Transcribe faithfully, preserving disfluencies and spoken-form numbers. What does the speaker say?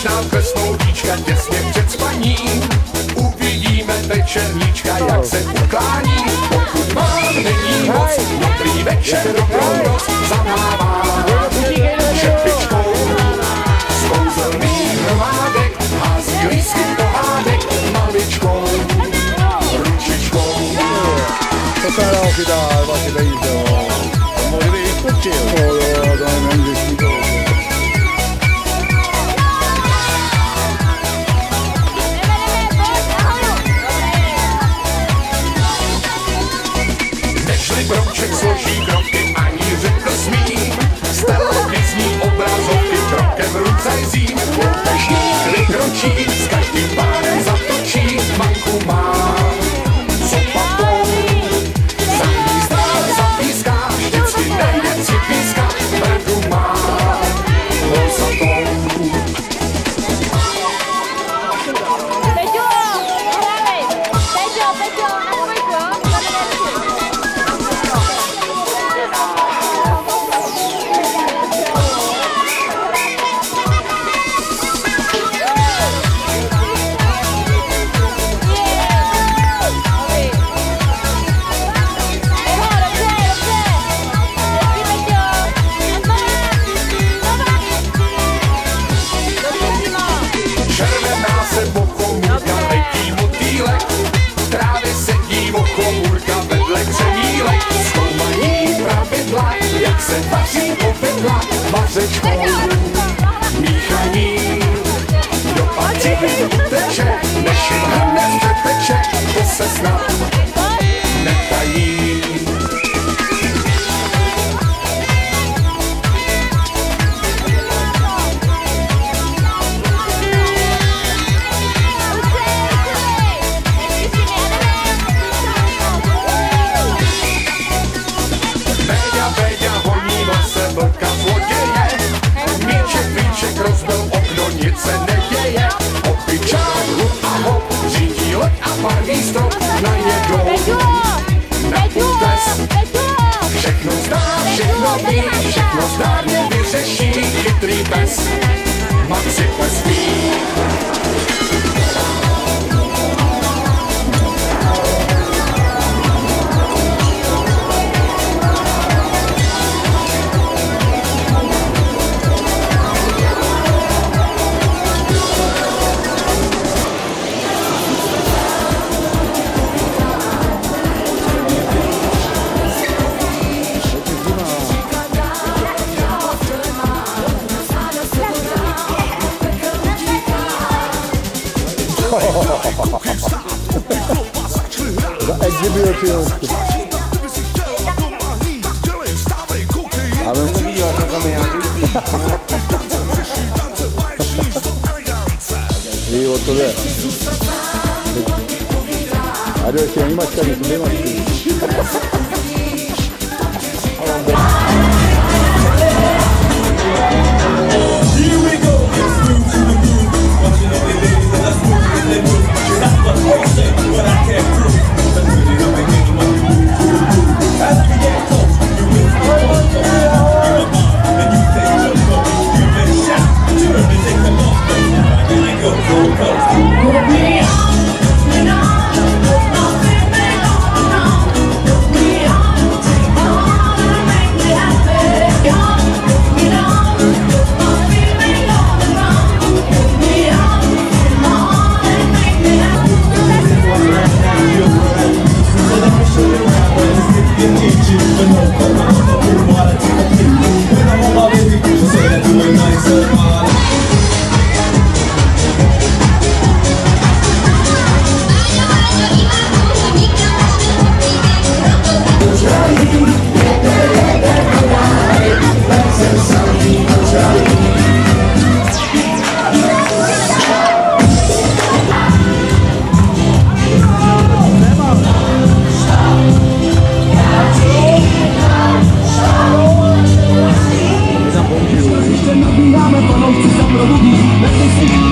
když nám klesnou víčka těsně před spaním. Uvidíme večerníčka, jak se uklání. Pokud vám není moc, dobrý večer, dobrou noc, zamává šepičkou z kouzelných hromádek, hází lístky pohádek maličkou ručičkou. To se dalo chytat, vlastně nejde, jo. To mohli by i skočil. Jo, jo, to nemůžeš mít. Nežli brouček složí kroky, ani řekl smím. Z televizní obrazovky krokem rucajzím. Loupežník vykročí, s každým párem zatočí. Manku má, co patou. Za hnízda zapíská, vždycky nejde si píská. Brdu má, hosatou. Jak se vaří povedla vařečkou míchaní. Do patří uteče, než jim hned přeteče, to se snad netají. Rozbil okno, nic se neděje. Opičák, hub a hop, řídí loď a barví strop. Najedou na půdes. Všechno zdá, všechno ví, všechno zdárně vyřeší. Chytrý pes, Maxi pes ví. Za exhibition. Ale to vidíš, jak tam je. Ví, o to jde. A jde ještě nemáš tady, nemáš tady. Nabíjáme, panoušci se probudí,